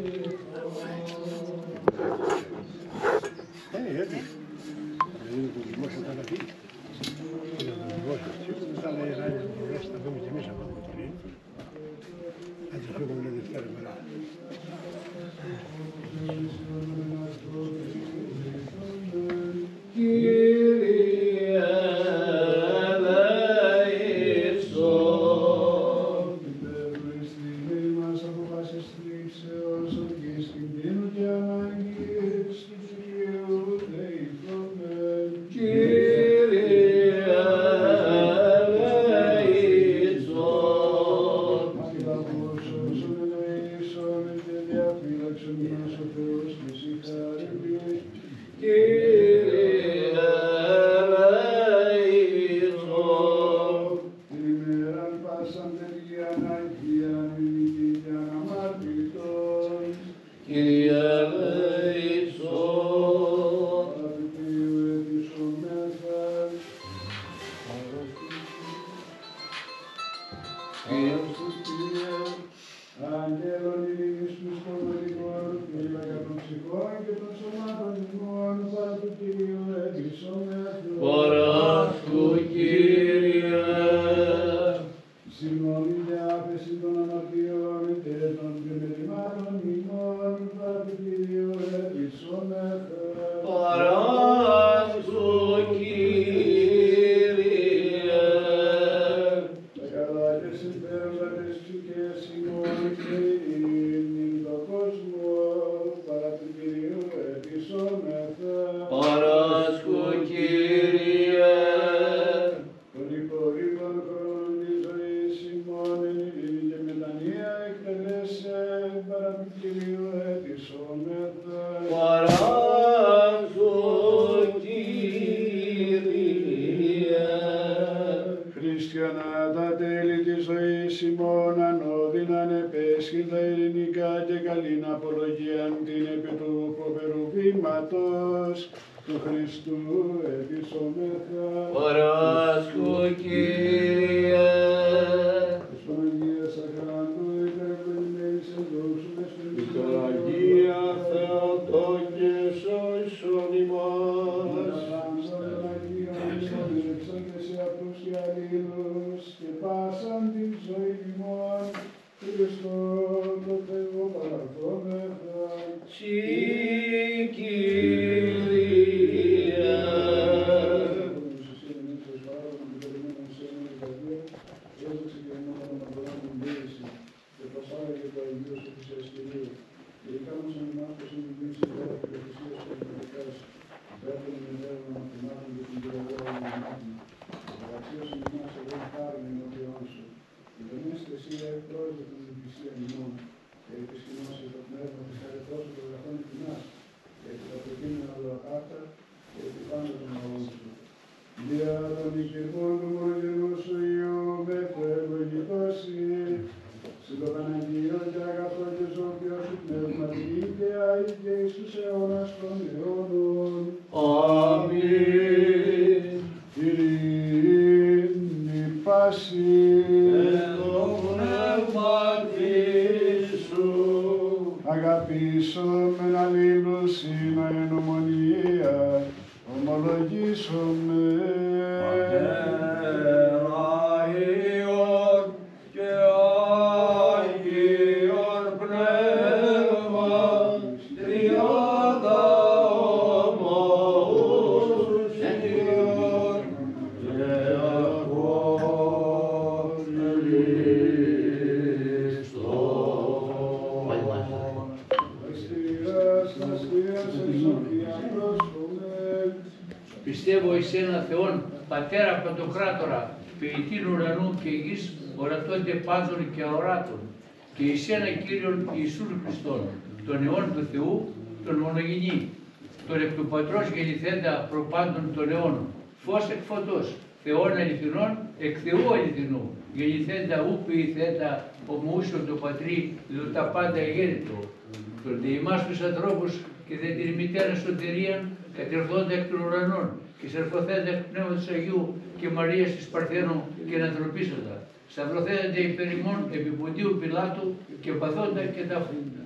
Έτσι. Δηλαδή το δημόσιο θα τα πει. Είναι το δημόσιο. Μετά λέει ράδιο το προγράμμα, θα δούμε και εμείς από το πρωί. Αν το φύγουμε μια Δευτέρα μέρα. Πιστεύω εις ένα Θεόν, Πατέρα Παντοκράτορα, ποιητήν ουρανού και γης, ορατώνται πάντων και αοράτων, και εις ένα Κύριον Ιησούν Χριστόν, τον αιών του Θεού, τον μονογενή, τον εκ του Πατρός γεννηθέντα προπάντων των αιώνων, φως εκ φωτός, Θεόν αληθινών, εκ Θεού αληθινού, γεννηθέντα ου ποιηθέντα ομοούσιον το Πατρί, δι' τα πάντα γέννητο, τον δε ημάς τους ανθρώπους και δε την μητέρα σωτηρίαν, κατερθόντα εκ των ουρανών, και σερφοθέντα εκ πνεύματος Αγίου και Μαρίας της Παρθένου και ανθρωπίσοντα, σταυρωθέντα υπερ ημών επί Ποντίου Πιλάτου και παθόντα και ταύτοντα.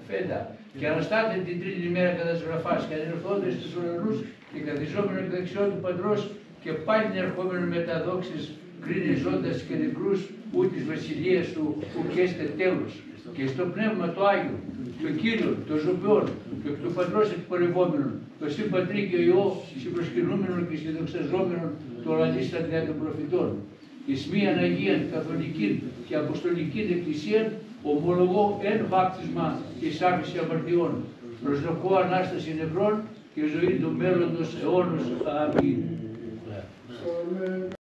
φέτα. Και αναστάτε την τρίτη ημέρα κατασγραφάς και ανερθόντες στους ουρανούς και καθιζόμενο εκ δεξιών του Πατρός και πάλι ερχόμενο με τα δόξης κρίνει ζώντας και νεκρούς ού της βασιλείας του ου και έστε τέλος. Και στο πνεύμα το Άγιο, το Κύριο, το Ζωοποιόν, και εκ του Πατρός εκπορευόμενον, το Συ Πατρί και ο Υιό, συμπροσκυνούμενον και συνδοξαζόμενον, το λαλίστα δια των προφητών. Εις μίαν Αγίαν, Καθολικήν και Αποστολικήν Εκκλησίαν, ομολογώ εν βάπτισμα εις άφηση αμαρτιών. Προσδοκώ Ανάσταση νευρών και ζωή του μέλλοντος αιώνος. Αμήν.